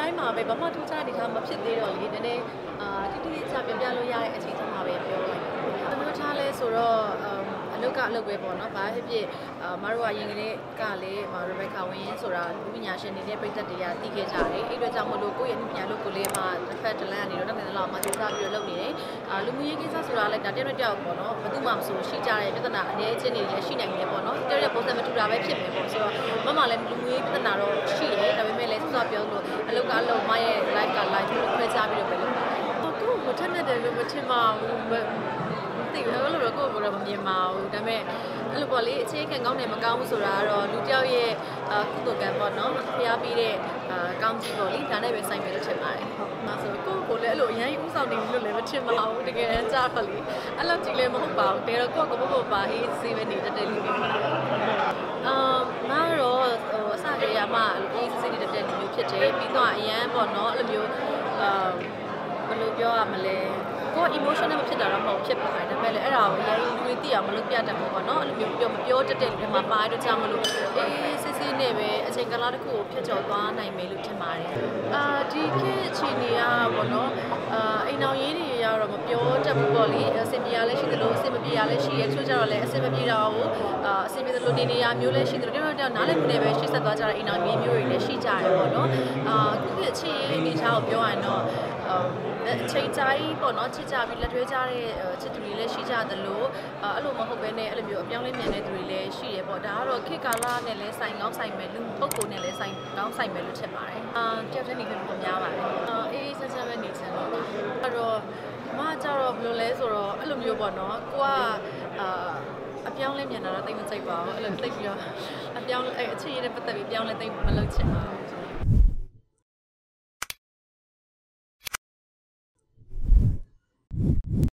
တိုင်းမှာပဲဘာမှထူးခြားအနေထားမဖြစ်သေးတော့လေနည်းနည်းတိတိကျကျပြပြလို့ရတဲ့အချိန်မှာပဲပြောလိုက်တယ်ဘယ်လိုထားလဲဆိုတော့အလုပ်ပဲပေါ့နော်ဘာဖြစ်ဖြစ်မတို့ကရင်ကလေးကလေရဘက်ခါဝင်းဆိုတာလူပညာရှင်နေတဲ့ပြည်သက်တွေကတည်ခဲ့ကြတယ်အဲ့အတွက်ကြောင့်မလို့ကိုယ့်ရဲ့ပညာလုပ်ကိုလေးမှာတစ်ဖက်တစ်လမ်းကနေတော့တစ်လောက်မှစူးစမ်းပြီးတော့လုပ်နေတယ်လူမှုရေးကိစ္စဆိုတာလည်းဒါတယောက်ပေါ့နော်ဘယ်သူမှမဆိုရှိကြတဲ့ပြဿနာအနေချင်းတွေလည်းရှိနိုင်တယ်ပေါ့နော်တယောက်ပုံစံမတူတာပဲဖြစ်မယ်ပေါ့ဆိုတော့မလည်းလူမှုရေးပြဿနာတော့ရှိတယ်ဒါပေမဲ့လည်းစစောပြောလို့အလုပ်မရဲ့ live က live ကိုခွဲခြားပြီးတော့ပဲလုပ်ကိုကိုထက်နေတယ်လို့မထင်ပါဘူးသိတယ်လို့တော့ကိုယ်ကတော့မမြင်ပါဘူးဒါပေမဲ့အဲ့လိုပေါ့လေအခြေခံကောင်းတယ်မကောင်းဘူးဆိုတာကတော့လူတယောက်ရဲ့ကုသိုလ်ကံပေါ့နော်ဖျားပြီးတဲ့ကောင်းကြီးပေါ့လေဒါနဲ့ပဲဆိုင်မယ်လို့ထင်ပါတယ်။ဆိုကိုလည်းအဲ့လိုအရင်ဥဆောင်နေပြီလို့လည်းမထင်ပါဘူးတကယ်တမ်းကြားပါလေအဲ့လိုကြည့်လည်းမဟုတ်ပါဘူးတဲတော့ကိုယ့်ပါအေးစေးပဲနေတတ်တယ်လို့ပြောတာ။မတော့အစကတည်းကမှအေးစေးနေတတ်တဲ့လူမျိုးဖြစ်တယ်ပြီးတော့အရန်ပေါ့နော်အဲ့လိုမျိုးဘယ်လိုပြောရမလဲကို emotional မဖြစ်တာတော့မဟုတ်ဖြစ်ပါတယ်ဒါပေမဲ့လည်းအဲ့ဒါကိုအရင်လူတွေသိအောင်မလုပ်ပြတတ်ဘူးပေါ့နော်အဲ့လိုမျိုးမပြောတတ်တဲ့လူတွေမှာပါတော့ကြောင့်မလို့အေးစစ်နဲ့ပဲအချိန်ကာလတစ်ခုကိုဖျက်ချော်သွားနိုင်မယ်လို့ထင်ပါတယ်ဒီခေတ်အခြေအနေကပေါ့နော်အိမ်အောင်ရေးတွေကတော့မပြောတတ်ဘူးပေါ့လေအဆင်ပြေရလဲရှိသလိုအဆင်မပြေရလဲရှိရဲချို့ကြတော့လည်းအဆင်မပြေတာကိုအဆင်ပြေသလိုနေရမျိုးလဲရှိသလိုတော့နားလည်မှုနဲ့ပဲရှေ့ဆက်သွားကြတဲ့အိမ်အောင်ရေးမျိုးတွေလည်းရှိကြတယ်ပေါ့နော်ခုခေတ်အခြေအနေချာကိုပြောရရင်တော့အချိန်ကြာကြီးပေါ့နော်ချစ်ကြပြီးလက်ထွေးကြတဲ့ချစ်သူတွေလည်းရှိကြသလိုအဲ့လိုမဟုတ်ဘဲနဲ့အဲ့လိုမျိုးအပြောင်းလဲမြန်တဲ့သူတွေလည်းရှိရပေါ့ဒါကတော့ခေတ်ကာလနဲ့လည်းဆိုင်ကောင်းဆိုင်မယ်လူပုဂ္ဂိုလ်နဲ့လည်းဆိုင်ကောင်းဆိုင်မယ်လို့ထင်ပါတယ်တယောက်တည်းနေလို့ပုံများပါတယ်အေးဆက်ဆက်ပဲနေချင်တော့အဲ့တော့မကြတော့ဘယ်လိုလဲဆိုတော့အဲ့လိုမျိုးပေါ့နော်ကိုကအပြောင်းလဲမြန်တာတော့တိတ်မစိတ်ပါဘူးအဲ့လိုတိတ်ပြီးတော့အပြောင်းအခြေရတဲ့ပတ်သက်ပြီးပြောင်းလဲတိတ်မလုပ်ချင်ပါဘူး